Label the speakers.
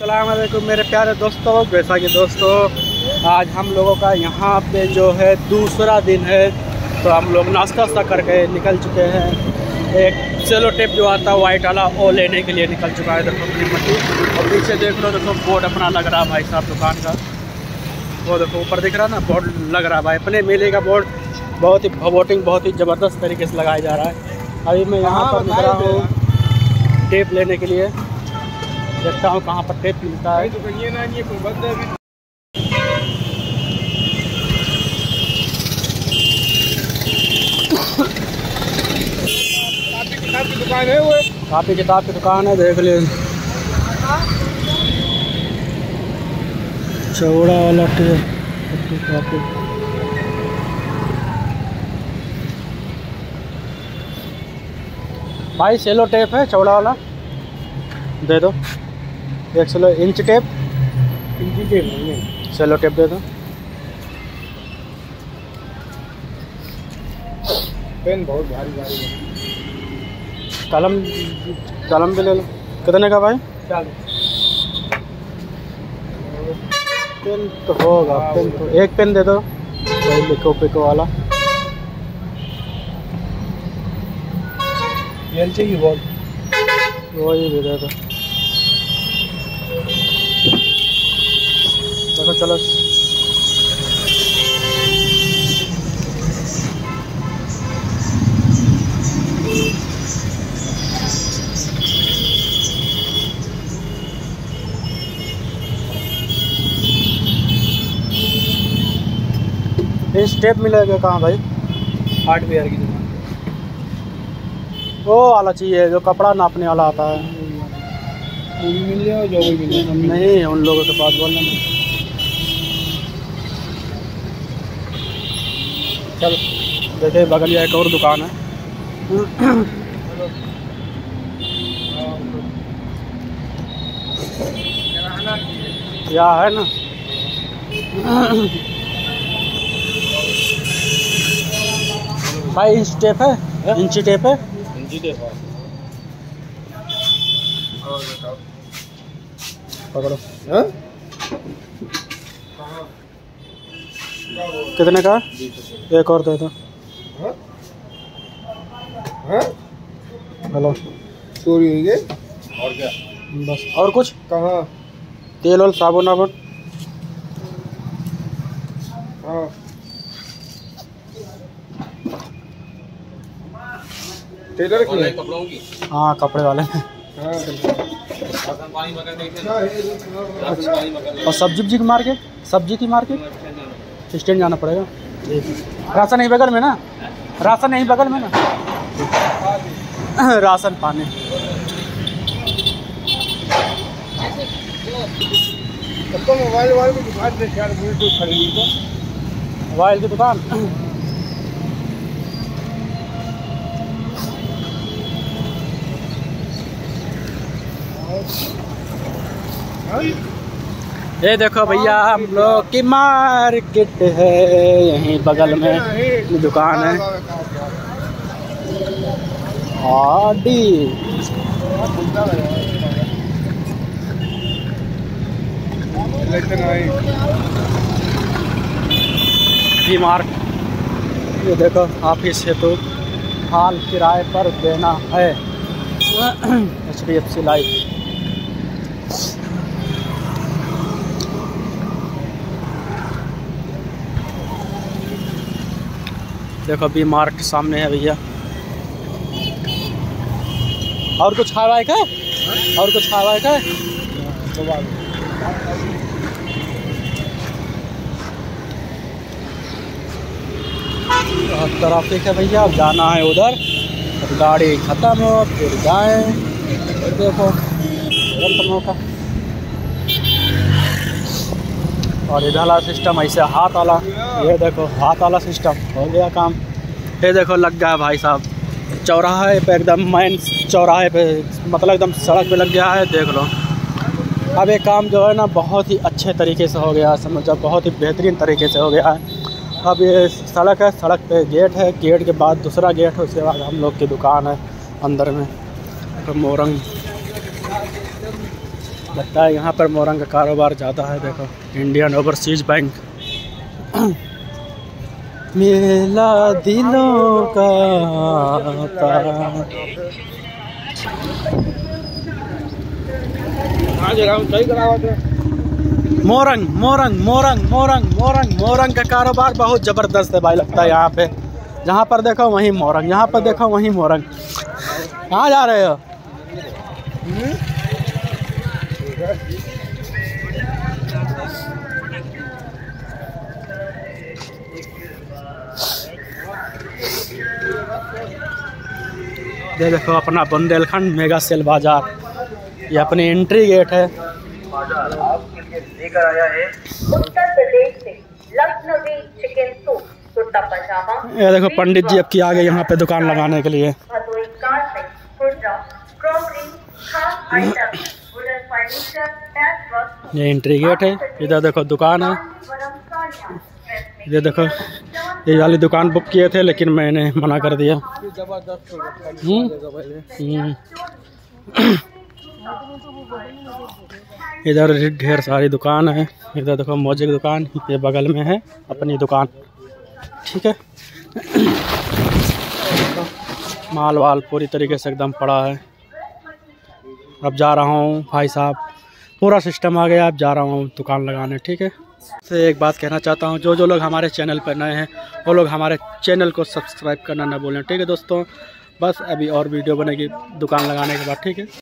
Speaker 1: अस्सलाम वालेकुम मेरे प्यारे दोस्तों। जैसा कि दोस्तों आज हम लोगों का यहाँ पे जो है दूसरा दिन है, तो हम लोग नाश्ता करके निकल चुके हैं। एक सेलो टेप जो आता है वाइट वाला वो लेने के लिए निकल चुका है। देखो अपनी मट्टी और पीछे देख लो, देखो बोर्ड अपना लग रहा है भाई साहब दुकान का। वो देखो ऊपर दिख रहा है ना, बोर्ड लग रहा है भाई अपने मेले का बोर्ड। बहुत ही वोटिंग बहुत ही ज़बरदस्त तरीके से लगाया जा रहा है। अभी मैं यहाँ पर निकला हूँ टेप लेने के लिए। देखता हूँ कहाँ पर टेप मिलता है।
Speaker 2: दुकान है वो,
Speaker 1: कापी किताब की दुकान है, देख ले। चौड़ा वाला टेप कापी। भाई सेलो टेप है चौड़ा वाला, दे दो। 1 इंच टेप, सेलो टेप दे दो।
Speaker 2: पेन बहुत भारी भारी है।
Speaker 1: कलम भी ले लो। कितने का भाई?
Speaker 2: 40।
Speaker 1: पेन तो होगा, पेन तो एक पेन दे दो, वही लिखो पिको वाला।
Speaker 2: एलची की बॉल
Speaker 1: वही भी दे दो। देखो चलो इस टेप मिलेगा कहाँ भाई?
Speaker 2: हार्डवेयर की दुकान।
Speaker 1: वो वाला चाहिए जो कपड़ा नापने वाला आता है।
Speaker 2: वो भी मिल जाए, जो भी मिल जाए।
Speaker 1: नहीं, उन लोगों के पास बोलना। चल देखिए बगल एक और दुकान है। यहाँ है ना। भाई इंच टेप है? इंची टेप है?
Speaker 2: इंची टेप है।
Speaker 1: पकड़ो।
Speaker 2: हाँ?
Speaker 1: कितने का? एक और दे दो।
Speaker 2: हाँ? हाँ?
Speaker 1: हेलो,
Speaker 2: चोरी हुई है और क्या?
Speaker 1: बस और कुछ?
Speaker 2: कहाँ?
Speaker 1: तेल और साबुन वाबुन।
Speaker 2: हाँ। टेलर की कपड़ों की?
Speaker 1: हाँ कपड़े वाले।
Speaker 2: हाँ।
Speaker 1: और सब्जी की मार्केट, सब्जी की मार्केट स्टैंड जाना पड़ेगा। राशन नहीं बगल में ना, राशन नहीं बगल में ना। राशन पानी।
Speaker 2: तो मोबाइल वाले की दुकान से यार ब्लूटूथ खरीदी तो
Speaker 1: मोबाइल की दुकान। ये देखो भैया हम लोग की मार्केट है, यहीं बगल में दुकान है। आडी डी मार्ट। ये देखो ऑफिस है तो हाल किराए पर देना है। HDFC life. देखो बी मार्ट सामने है भैया। और कुछ खावा का? और कुछ खावा का? ट्रैफिक है भैया, अब जाना है उधर। अब गाड़ी ख़त्म हो फिर जाएं। देखो खत्म होगा। और इधर वाला सिस्टम ऐसे हाथ वाला, ये देखो हाथ वाला सिस्टम हो गया काम। ये देखो लग गया भाई साहब चौराहे पे, एकदम मेन चौराहे पे, मतलब एकदम सड़क पे लग गया है। देख लो अब ये काम जो है ना बहुत ही अच्छे तरीके से हो गया, समझो बहुत ही बेहतरीन तरीके से हो गया है। अब ये सड़क है, सड़क पे गेट है, गेट के बाद दूसरा गेट है, उसके बाद हम लोग की दुकान है अंदर में। तो मोरंग लगता है यहाँ पर मोरंग का कारोबार ज़्यादा है। देखो इंडियन ओवरसीज बैंक। मेला दिलों का मोरंग मोरंग मोरंग मोरंग मोरंग मोरंग का कारोबार बहुत ज़बरदस्त है भाई। लगता है यहाँ पे, जहाँ पर देखो वहीं मोरंग, यहाँ पर देखो वहीं मोरंग। कहाँ जा रहे हो? ये देखो अपना बुंदेलखंड मेगा सेल बाजार, ये अपनी एंट्री गेट है।
Speaker 3: लेकर आया है उत्तर प्रदेश से लखनवी चिकन सूप, कुर्ता पजामा।
Speaker 1: ये देखो पंडित जी अब की आ गए यहाँ पे दुकान लगाने के लिए। ये एंट्री गेट है। इधर देखो दुकान है। ये देखो ये वाली दुकान बुक किए थे लेकिन मैंने मना कर दिया। इधर ढेर सारी दुकान है। इधर देखो मोजे की दुकान, ये बगल में है अपनी दुकान। ठीक है, माल वाल पूरी तरीके से एकदम पड़ा है। अब जा रहा हूँ भाई साहब, पूरा सिस्टम आ गया। अब जा रहा हूँ दुकान लगाने। ठीक है, से एक बात कहना चाहता हूँ, जो लोग हमारे चैनल पर नए हैं वो लोग हमारे चैनल को सब्सक्राइब करना ना भूलें। ठीक है दोस्तों, बस अभी और वीडियो बनेगी दुकान लगाने के बाद। ठीक है।